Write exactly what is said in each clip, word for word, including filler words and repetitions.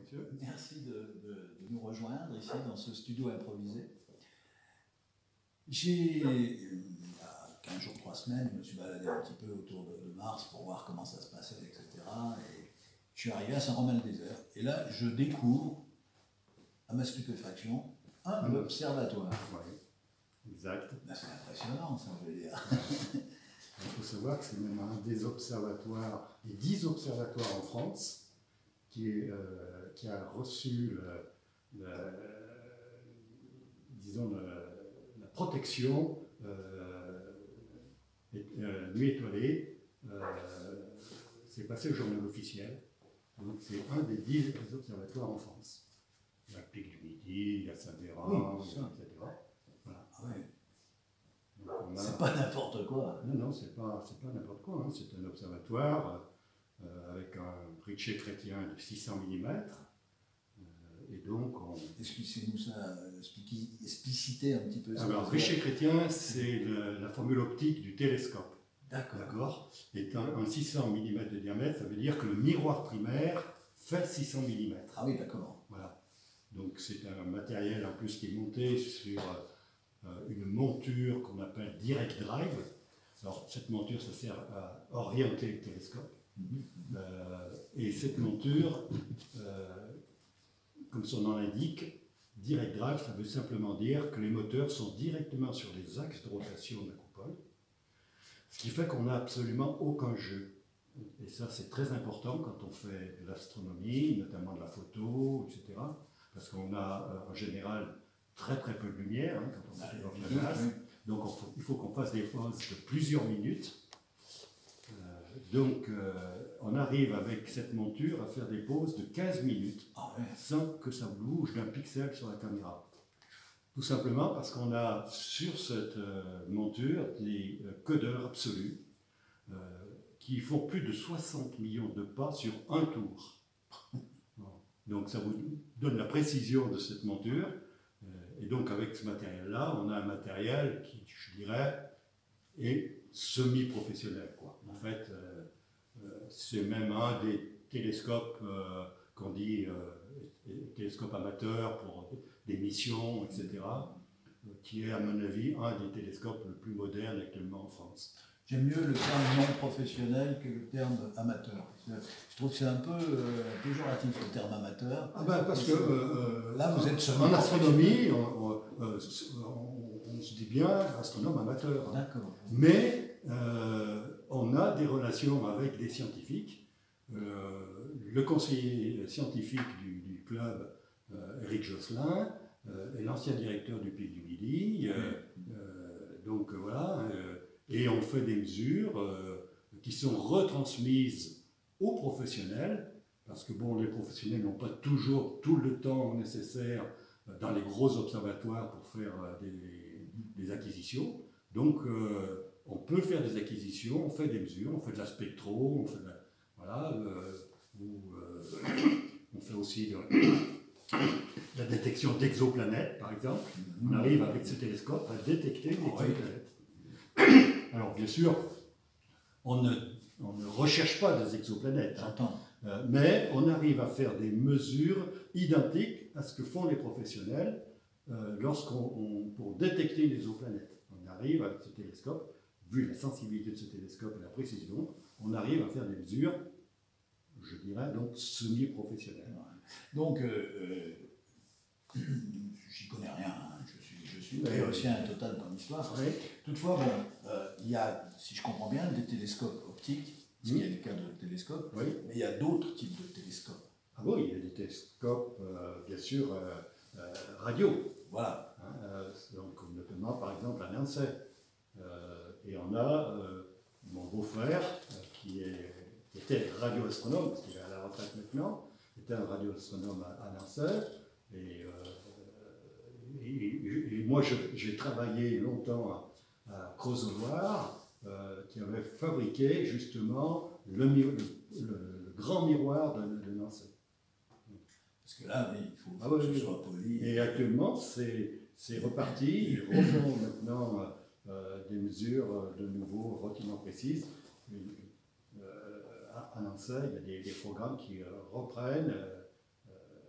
monsieur. Merci de, de, de nous rejoindre ici dans ce studio improvisé. J'ai, il y a quinze jours, trois semaines, je me suis baladé un petit peu autour de, de Mars pour voir comment ça se passait, et cetera. Et je suis arrivé à Saint-Romain-le-Désert. Et là, je découvre, à ma stupéfaction, un Mmh. observatoire. Oui, exact. Ben, c'est impressionnant, ça, je veux dire. Il faut savoir que c'est même un des observatoires, des dix observatoires en France, qui, est, euh, qui a reçu le, le, disons le, la protection euh, euh, nuit étoilée. Euh, c'est passé au journal officiel. Donc c'est un des dix observatoires en France. Il y a le Pic du Midi, il y a Saint-Véran, Oui, et cetera. Voilà. Ah ouais. A... C'est pas n'importe quoi. Non, non, c'est pas, c'est pas n'importe quoi. Hein. C'est un observatoire euh, avec un Richer chrétien de six cents millimètres. Euh, et donc, on... Expliquez-nous ça, explicitez un petit peu ça. Alors, Richer chrétien, c'est le, la formule optique du télescope. D'accord. D'accord. Et un, un six cents millimètres de diamètre, ça veut dire que le miroir primaire fait six cents millimètres. Ah oui, d'accord. Voilà. Donc, c'est un matériel en plus qui est monté sur une monture qu'on appelle Direct Drive. Alors, cette monture, ça sert à orienter le télescope. Mm-hmm. euh, et cette monture, euh, comme son nom l'indique, Direct Drive, ça veut simplement dire que les moteurs sont directement sur les axes de rotation de la coupole, ce qui fait qu'on n'a absolument aucun jeu. Et ça, c'est très important quand on fait de l'astronomie, notamment de la photo, et cetera. Parce qu'on a, euh, en général, très très peu de lumière hein, quand on fait des glace. Donc on faut, il faut qu'on fasse des pauses de plusieurs minutes. Euh, donc euh, on arrive avec cette monture à faire des pauses de quinze minutes ah ouais. sans que ça bouge d'un pixel sur la caméra. Tout simplement parce qu'on a sur cette euh, monture des euh, codeurs absolus euh, qui font plus de soixante millions de pas sur un tour. Donc ça vous donne la précision de cette monture. Et donc avec ce matériel-là, on a un matériel qui, je dirais, est semi-professionnel, quoi. En fait, euh, euh, c'est même un des télescopes euh, qu'on dit euh, télescope amateur pour des missions, et cetera, euh, qui est à mon avis un des télescopes le plus modernes actuellement en France. J'aime mieux le terme non professionnel que le terme amateur. Je trouve que c'est un peu euh, péjoratif le terme amateur. Ah ben parce que euh, là, vous êtes en astronomie, on, on, on, on se dit bien astronome amateur. D'accord. Mais euh, on a des relations avec des scientifiques. Euh, le conseiller scientifique du, du club, euh, Éric Josselin, euh, est l'ancien directeur du Pic du Midi. Euh, euh, donc voilà. Euh, Et on fait des mesures euh, qui sont retransmises aux professionnels, parce que bon, les professionnels n'ont pas toujours tout le temps nécessaire dans les gros observatoires pour faire euh, des, des acquisitions. Donc, euh, on peut faire des acquisitions, on fait des mesures, on fait de la spectro, on fait de la, voilà, euh, ou, euh, on fait aussi de la détection d'exoplanètes, par exemple. On arrive avec ce télescope à détecter des exoplanètes. Alors, bien sûr, on ne, on ne recherche pas des exoplanètes, hein, euh, mais on arrive à faire des mesures identiques à ce que font les professionnels euh, lorsqu'on, on, pour détecter les exoplanètes. On arrive avec ce télescope, vu la sensibilité de ce télescope et la précision, on arrive à faire des mesures, je dirais, donc semi-professionnelles. Donc, euh, euh, j'y connais rien, hein. je suis, je suis théoricien total dans l'histoire. Oui. Toutefois, bon, euh, il y a, si je comprends bien, des télescopes optiques, parce qu'il y a des cas de télescopes, oui. mais il y a d'autres types de télescopes. Ah oui, il y a des télescopes, euh, bien sûr, euh, euh, radio. Voilà. Hein, euh, donc, notamment, par exemple, à Nancy. Euh, et on a euh, mon beau-frère, euh, qui, est, qui était radioastronome, parce qu'il est à la retraite maintenant, était un radioastronome à, à Nancy. Et, euh, et, et, et moi, je, j'ai travaillé longtemps à, à Crozes-au-Loir, euh, qui avait fabriqué justement le, le, le, le grand miroir de, de Nancy. Parce que là, oui, il faut, faut ah, oui, que ce oui. soit poli. Et actuellement, c'est, c'est reparti. Ils refont maintenant euh, des mesures de nouveau relativement précises. Euh, à Nancy, il y a des, des programmes qui euh, reprennent euh,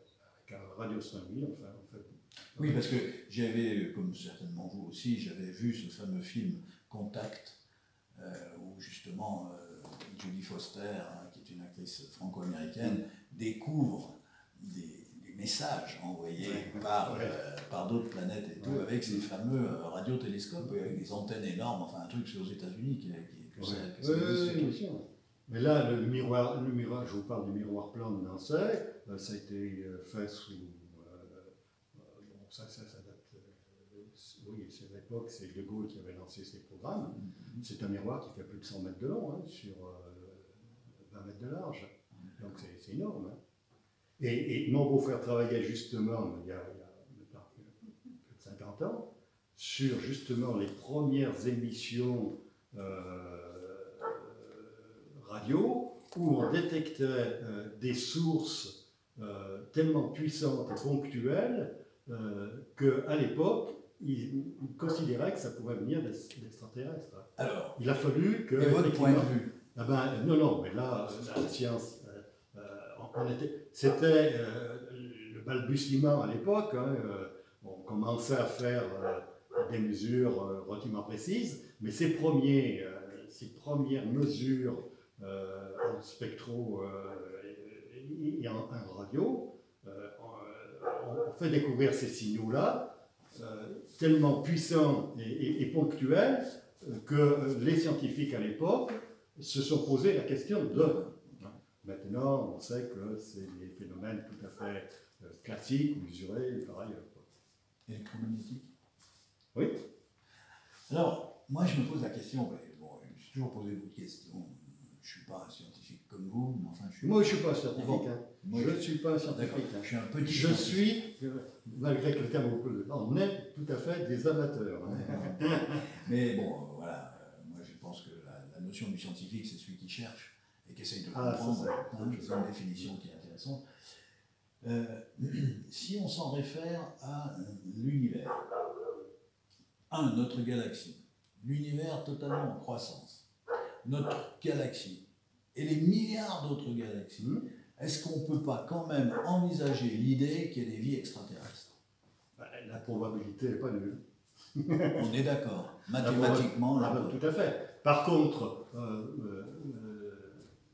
radioastronomie, enfin, en fait. Oui, parce que j'avais, comme certainement vous aussi, j'avais vu ce fameux film Contact, euh, où justement euh, Jodie Foster, hein, qui est une actrice franco-américaine, découvre des, des messages envoyés ouais, par, ouais. Euh, par d'autres planètes et tout, ouais. avec ces fameux euh, radiotélescopes, avec des antennes énormes, enfin un truc c'est aux États-Unis qui, qui, que ouais. ça, que ouais, ça existe. Oui, bien sûr. Mais là, le miroir, le miroir, je vous parle du miroir plan de Nancy, euh, ça a été fait sous. Euh, bon, ça, ça, ça date. Euh, oui, c'est à l'époque, c'est De Gaulle qui avait lancé ces programmes. Mm-hmm. C'est un miroir qui fait plus de cent mètres de long, hein, sur euh, vingt mètres de large. Donc c'est énorme. Hein. Et, et mon beau-frère travaillait justement, il y a, il y a maintenant plus de cinquante ans, sur justement les premières émissions euh, radio, où on détectait euh, des sources euh, tellement puissantes et ponctuelles euh, qu'à l'époque, ils, ils considéraient que ça pouvait venir d'extraterrestres. Alors, il a fallu que... Et votre point de vue ah ben, non, non, mais là, la science, euh, on était, c'était euh, le balbutiement à l'époque, hein, euh, on commençait à faire euh, des mesures euh, relativement précises, mais ces, premiers, euh, ces premières mesures Euh, en spectro euh, et en, en radio, euh, on, on fait découvrir ces signaux-là, euh, tellement puissants et, et, et ponctuels, euh, que les scientifiques à l'époque se sont posé la question de. Maintenant, on sait que c'est des phénomènes tout à fait euh, classiques, mesurés par ailleurs. Électromagnétique. Oui. Alors, moi je me pose la question, mais bon, je me suis toujours posé beaucoup de questions. Je ne suis pas un scientifique comme vous, mais enfin je suis... Moi je ne suis pas un scientifique, hein. Moi, je ne suis pas un scientifique. Hein. Je suis un petit Je suis, malgré que le terme on est tout à fait des amateurs. Hein. Mais bon, voilà, moi je pense que la, la notion du scientifique, c'est celui qui cherche et qui essaye de comprendre. Ah, hein, c'est une définition qui est intéressante. Euh, si on s'en réfère à l'univers, un, notre galaxie, l'univers totalement en croissance, notre galaxie et les milliards d'autres galaxies, mmh. est-ce qu'on ne peut pas quand même envisager l'idée qu'il y ait des vies extraterrestres? La probabilité n'est pas nulle. On est d'accord. Mathématiquement, là, là, tout à fait. Par contre, il euh, euh,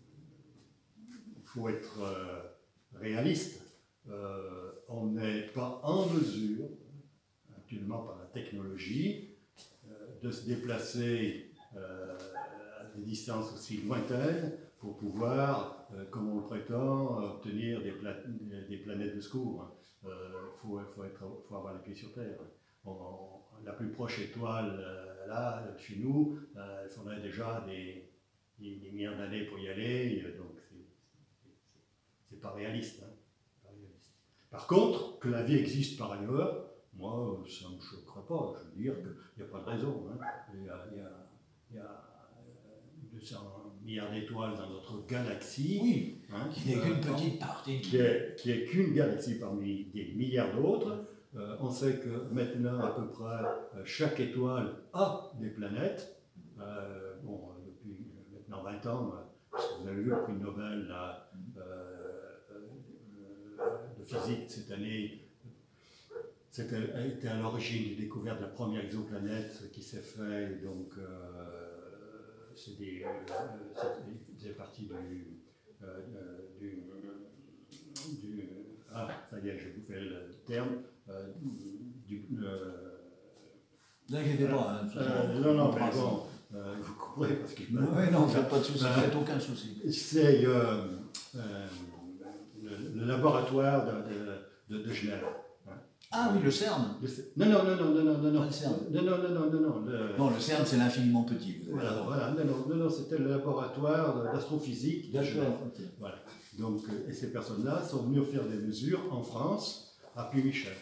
faut être euh, réaliste. Euh, on n'est pas en mesure, actuellement par la technologie, euh, de se déplacer euh, à des distances aussi lointaines pour pouvoir, euh, comme on le prétend, obtenir des, pla des planètes de secours. Il euh, faut, faut, être, faut avoir les pieds sur terre. On, on, la plus proche étoile, euh, là, chez nous, euh, il faudrait déjà des, des, des milliards d'années pour y aller, donc c'est pas réaliste, hein, pas réaliste. Par contre, que la vie existe par ailleurs, moi, ça ne me choquerait pas. Je veux dire qu'il n'y a pas de raison. Hein. Il y a, il y a, il y a deux cents milliards d'étoiles dans notre galaxie. Oui, hein, qui n'est qu'une petite partie. Qui est, qui est qu'une galaxie parmi des milliards d'autres. Euh, on sait que maintenant, à peu près, euh, chaque étoile a des planètes. Euh, bon, depuis maintenant vingt ans, euh, vous avez vu le prix Nobel là, euh, euh, de physique cette année. C'était a été à l'origine des découvertes de la première exoplanète qui s'est fait, donc euh, c'est des, euh, parti du, euh, du, du, ah, ça y est, je vous fais le terme, euh, du, euh, n'inquiétez pas, hein, euh, non, non, mais bon, euh, vous comprenez parce que... Oui, non, faites pas de soucis, euh, faites aucun souci. C'est euh, euh, le, le laboratoire de, de, de, de Genève. Ah oui, le CERN. Le C... Non, non, non, non, non, non, non, non. Le CERN. Non, non, non, non, non, non. Le, non, le CERN, c'est l'infiniment petit. Vous voilà, voilà, non, non, non, non c'était le laboratoire d'astrophysique. D'accord. Okay. Voilà. Donc, et ces personnes-là sont venues faire des mesures en France, à Puy-Michel.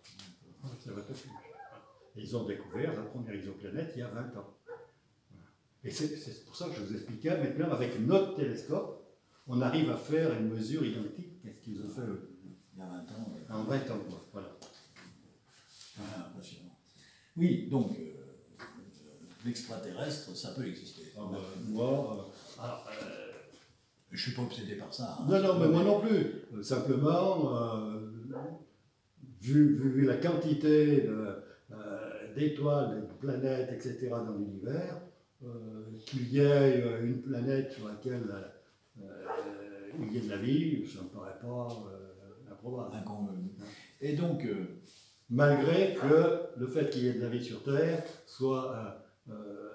Et ils ont découvert la première exoplanète il y a vingt ans. Et c'est pour ça que je vous expliquais, maintenant, avec notre télescope, on arrive à faire une mesure identique à ce qu'ils ont fait eux. Il y a vingt ans. Ouais. En vingt ans, quoi. Voilà. Ah, impressionnant. Oui, donc euh, l'extraterrestre, ça peut exister. Ah, bah, moi, euh, alors, euh, je ne suis pas obsédé par ça. Hein, non, non, mais moi non plus. Euh, simplement, euh, vu, vu, vu la quantité de, euh, d'étoiles, de planètes, et cetera dans l'univers, euh, qu'il y ait une planète sur laquelle euh, il y ait de la vie, ça ne me paraît pas euh, improbable. Inconvenu. Et donc, euh, malgré que le fait qu'il y ait de la vie sur Terre soit euh, euh,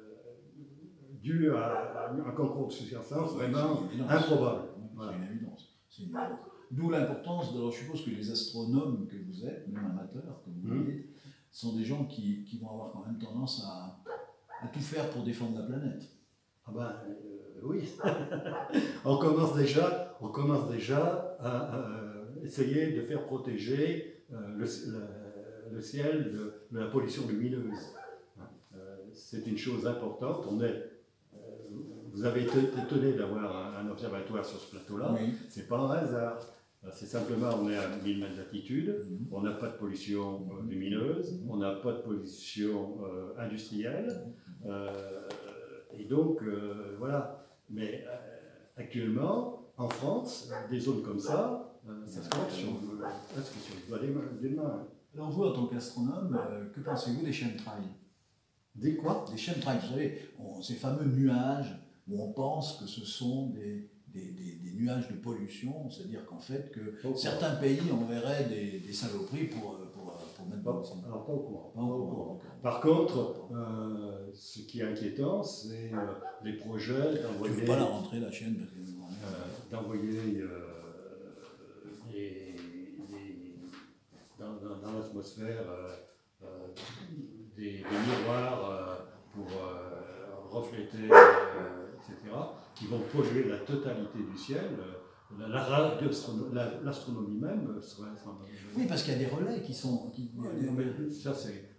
dû à un concours de circonstances vraiment improbable. Voilà. C'est une évidence. C'est une évidence. D'où l'importance, alors je suppose que les astronomes que vous êtes, même amateurs, comme vous mmh. dites, sont des gens qui, qui vont avoir quand même tendance à, à tout faire pour défendre la planète. Ah ben euh, oui, on commence déjà, on commence déjà à, à essayer de faire protéger euh, le, le, le ciel de, de la pollution lumineuse. Euh, c'est une chose importante. On est, euh, vous avez été étonné d'avoir un, un observatoire sur ce plateau-là. Oui. C'est pas un hasard. C'est simplement, on est à mille mètres d'altitude, mmh. on n'a pas de pollution euh, lumineuse, mmh. on n'a pas de pollution euh, industrielle, euh, et donc euh, voilà. Mais euh, actuellement, en France, des zones comme ça, euh, ça se compte sur, euh, sur le doigt des mains. Alors vous, en tant qu'astronome, euh, que pensez-vous des chemtrails? Des quoi? Des chemtrails, vous savez, on, ces fameux nuages où on pense que ce sont des... Des, des, des nuages de pollution, c'est-à-dire qu'en fait que okay. certains pays enverraient des, des saloperies pour, pour, pour mettre pas, dans le alors pas au courant. Pas au courant. Par contre, euh, ce qui est inquiétant, c'est euh, les projets d'envoyer... Je ne veux pas la rentrer la chaîne. Euh, d'envoyer euh, les, les, dans, dans, dans l'atmosphère euh, euh, des, des miroirs euh, pour euh, refléter, euh, et cetera, qui vont polluer la totalité du ciel. La, la, la, l'astronomie même serait... Oui, parce qu'il y a des relais qui sont... Qui... Oui, non, mais ça, c'est...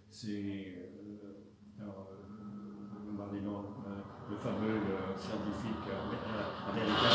Euh, euh, non, le fameux euh, scientifique euh, américain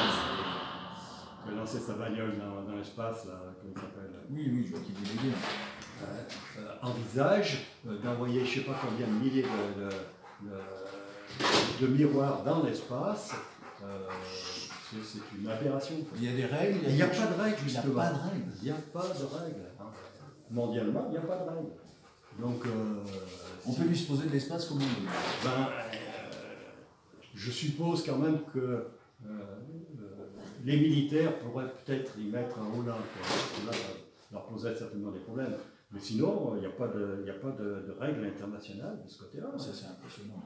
qui a lancé sa bagnole dans, dans l'espace, là, comment il s'appelle? Oui, oui, je vois qui vous voulez dire. Euh, euh, envisage euh, d'envoyer je ne sais pas combien de milliers de... de, de de miroirs dans l'espace, euh, c'est une aberration. Il y a des règles. Il n'y a pas de règles, justement. Il n'y a pas de règles. Il n'y a pas de règles. Mondialement, il n'y a pas de règles. Donc, euh, on peut lui se poser de l'espace comme on veut. Ben, euh, je suppose quand même que euh, euh, les militaires pourraient peut-être y mettre un haut là, là, leur poserait certainement des problèmes. Mais sinon, il n'y a pas de, y a pas de, de règles internationales de ce côté-là. Ça, c'est impressionnant.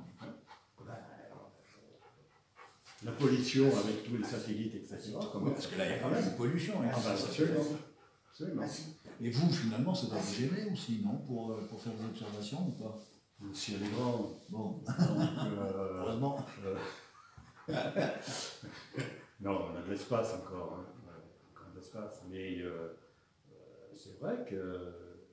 La pollution avec tous les satellites, et cetera. Oui, parce que là, il y a quand même une pollution. Hein, ah ben, absolument. absolument. Et vous, finalement, ça doit vous gêner aussi, non, pour, pour faire des observations ou pas? Le ciel est grand. Bon. Donc, euh, heureusement. Euh, non, on a de l'espace encore. Hein. Encore de l'espace. Mais euh, c'est vrai que euh,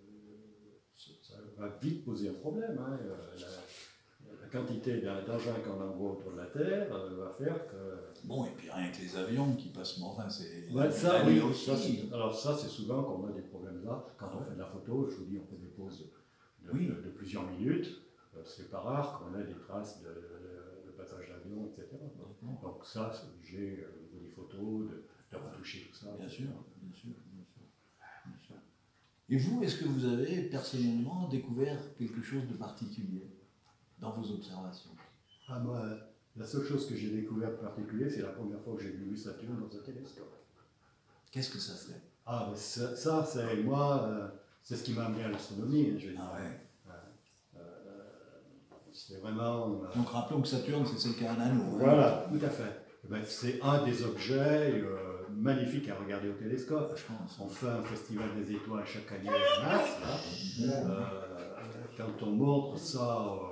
ça va vite poser un problème. Hein. La, La quantité d'engins qu'on envoie autour de la Terre euh, va faire que... Bon, et puis rien que les avions qui passent... Enfin, c'est... Ouais, ça, oui, ça, alors ça, c'est souvent qu'on a des problèmes là. Quand on fait de la photo, je vous dis, on fait des pauses de, oui. de, de plusieurs minutes. Euh, c'est pas rare qu'on ait des traces de, de, de passage d'avion, et cetera. Donc ça, c'est obligé, au niveau des photos, de, de retoucher tout ça. Bien sûr, bien sûr, bien sûr, bien sûr. Et vous, est-ce que vous avez personnellement découvert quelque chose de particulier dans vos observations? Ah, moi, la seule chose que j'ai découvert de particulier, c'est la première fois que j'ai vu Saturne dans un télescope. Qu'est-ce que ça fait? Ah, ben ça, ça c'est moi, euh, c'est ce qui m'a amené à l'astronomie. Je vais ah dire. ouais. Euh, c'est vraiment. Euh, Donc rappelons que Saturne, c'est celle qui a un anneau. Voilà, hein. Tout à fait. Ben, c'est un des objets euh, magnifiques à regarder au télescope. Je pense. On fait un festival des étoiles chaque année à Mars. Là. Euh, quand on montre ça. Euh,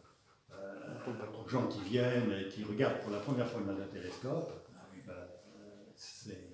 aux gens qui viennent et qui regardent pour la première fois dans un télescope, ah oui. euh, c'est...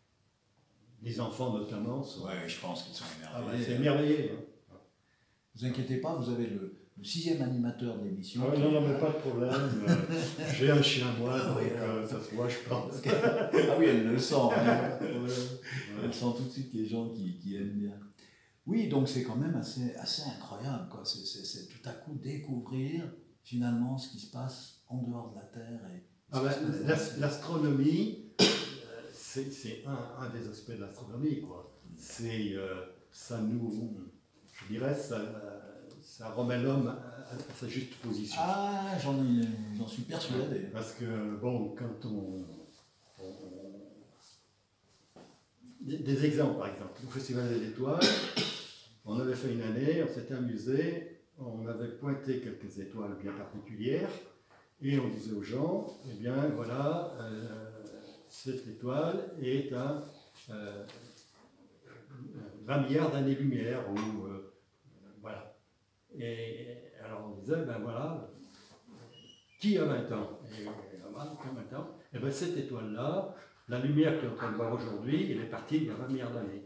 les enfants notamment sont... Oui, je pense qu'ils sont émerveillés. Ah ouais, c'est émerveillé. Hein. Vous inquiétez pas, vous avez le, le sixième animateur de l'émission. Ah oui, non, non, mais pas de problème. J'ai un chien moi, donc euh, ça se voit, je pense. Ah oui, elle le sent. Hein. Elle sent tout de suite les gens qui, qui aiment bien. Oui, donc c'est quand même assez, assez incroyable, quoi. C'est, c'est, c'est tout à coup découvrir finalement ce qui se passe en dehors de la Terre. Et ah ben, l'ast- l'astronomie, c'est, c'est un, un des aspects de l'astronomie, quoi. C'est, euh, ça nous, je dirais, ça, ça remet l'homme à, à sa juste position. Ah, j'en j'en suis persuadé. Parce que, bon, quand on... on des, des exemples, par exemple. Au Festival des Étoiles, on avait fait une année, on s'était amusé, on avait pointé quelques étoiles bien particulières, et on disait aux gens, eh bien, voilà, euh, cette étoile est à euh, vingt milliards d'années-lumière, ou... Euh, voilà. Et alors on disait, ben voilà, qui a vingt ans? Et vingt ans, et bien cette étoile-là, la lumière que est en train de voir aujourd'hui, elle est partie il y a vingt milliards d'années.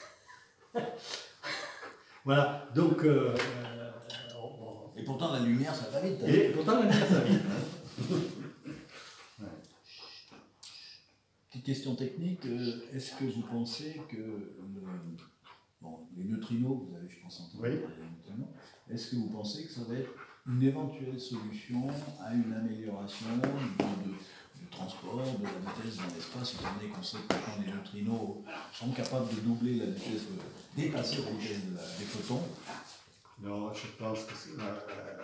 Voilà, donc... Euh, euh, on, on... Et pourtant la lumière, ça va vite. Hein. Et pourtant la lumière, ça va vite. Hein. Ouais. Petite question technique, euh, est-ce que vous pensez que le, bon, les neutrinos, vous avez, je pense, entendu oui. parler des neutrinos, est-ce que vous pensez que ça va être une éventuelle solution à une amélioration de, de, du transport, de la vitesse dans l'espace, étant donné qu'on sait que quand les neutrinos sont capables de doubler la vitesse, de dépasser la vitesse de la, des photons? Non, je pense que c'est, euh,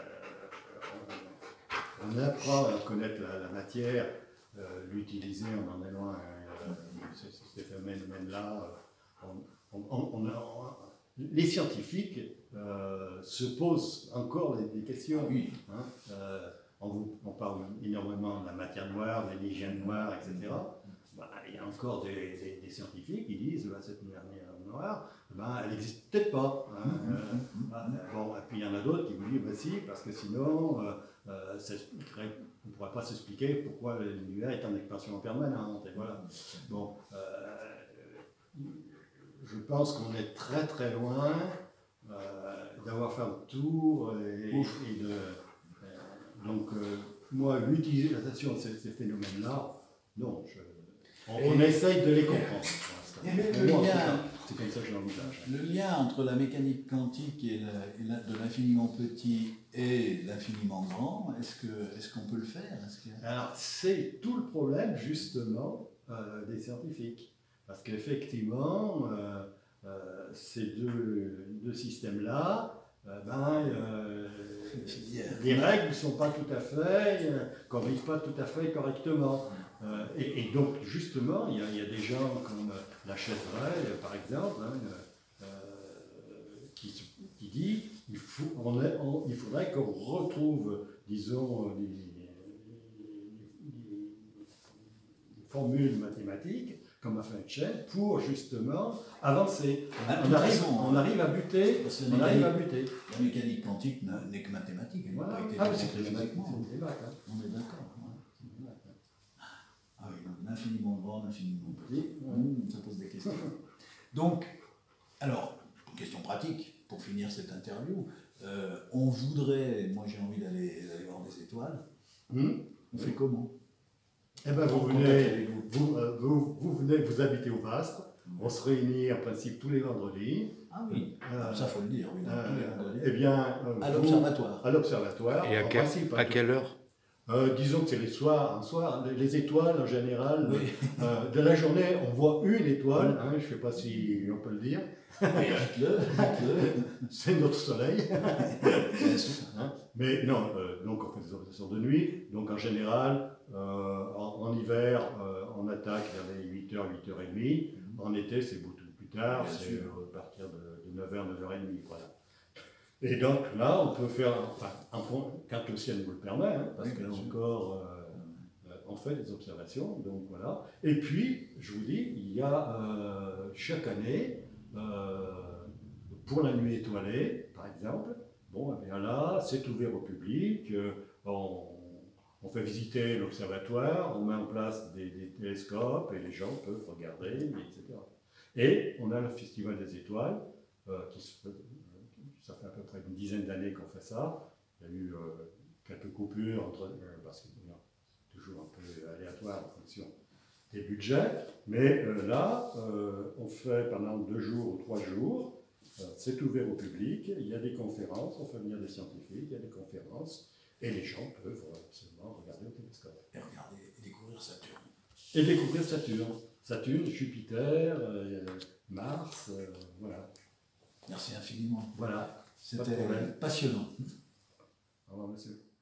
on, on apprend à connaître la, la matière, euh, l'utiliser, on en est loin. Euh, ces, ces phénomènes-là, on, on, on, on, on, les scientifiques euh, se posent encore des, des questions. Oui. Hein, euh, on, on parle énormément de la matière noire, de l'hygiène noire, et cetera. Bah, il y a encore des, des, des scientifiques qui disent bah, cette matière noire, bah, elle n'existe peut-être pas. Hein, euh, bah, bon, et puis il y en a d'autres qui vous disent bah, si, parce que sinon, euh, euh, on ne pourra pas s'expliquer pourquoi l'univers est en expansion permanente. Et voilà. Bon, euh, je pense qu'on est très très loin euh, d'avoir fait le tour et, et de. Euh, donc, euh, moi, l'utilisation de ces, ces phénomènes-là, non, je, on, on essaye de les comprendre. Et le, le moi, lien, c'est comme ça que je l'envisage. Le lien entre la mécanique quantique et, la, et la, de l'infiniment petit et l'infiniment grand, est-ce que, est-ce qu'on peut le faire? Que... Alors, c'est tout le problème, justement, euh, des scientifiques. Parce qu'effectivement, euh, euh, ces deux, deux systèmes-là, euh, ben, euh, les règles ne sont pas tout à fait, euh, corrigent pas tout à fait correctement. Euh, et, et donc, justement, il y, y a des gens comme la Chevreille, par exemple, hein, euh, qui, qui dit il, faut, on est, on, il faudrait qu'on retrouve, disons, des, des, des formules mathématiques comme a fait Einstein pour justement avancer. Ah, on, arrive, façon, on arrive à buter. On arrive à buter. La mécanique quantique n'est que mathématique. Elle voilà. n'a pas été ah, c'est physiquement. C'est hein. On est d'accord. Ouais. Ah oui, l'infiniment grand, l'infiniment petit. Ouais. Mmh, ça pose des questions. Donc, alors, question pratique pour finir cette interview. Euh, on voudrait, moi j'ai envie d'aller voir des étoiles. Mmh. On fait comment? Eh ben, vous, venez, vous, euh, vous, vous venez, vous habitez au Vastre, mmh. On se réunit en principe tous les vendredis. Ah oui, euh, ça faut le dire, oui, euh, tous les vendredis. Eh bien, euh, à l'observatoire. À l'observatoire. Et à, quel, principe, à quelle heure? euh, Disons que c'est les soirs, un soir, les étoiles en général, oui. euh, de la journée, on voit une étoile, hein, je ne sais pas si on peut le dire. Dites-le, dites-le. C'est notre soleil. hein. Mais non, euh, donc on fait des observations de nuit, donc en général, euh, en, en hiver, euh, on attaque vers les huit heures, huit heures trente. Mm-hmm. En été, c'est beaucoup plus tard, c'est euh, à partir de, de neuf heures, neuf heures trente. Voilà. Et donc là, on peut faire, enfin, en fond, quand le ciel nous le permet, hein, parce oui, que là encore, euh, euh, on fait des observations, donc voilà. Et puis, je vous dis, il y a euh, chaque année, euh, pour la nuit étoilée, par exemple, bon, et bien là, c'est ouvert au public, euh, on, on fait visiter l'observatoire, on met en place des, des télescopes et les gens peuvent regarder, et cetera. Et on a le Festival des Étoiles, euh, qui se fait, ça fait à peu près une dizaine d'années qu'on fait ça. Il y a eu euh, quelques coupures, entre, euh, parce que c'est toujours un peu aléatoire en fonction des budgets, mais euh, là, euh, on fait pendant deux jours ou trois jours, euh, c'est ouvert au public, il y a des conférences, on fait venir des scientifiques, il y a des conférences, et les gens peuvent absolument regarder au télescope. Et regarder et découvrir Saturne. Et découvrir Saturne. Saturne, Jupiter, euh, Mars, euh, voilà. Merci infiniment. Voilà. C'était passionnant. Au revoir, monsieur.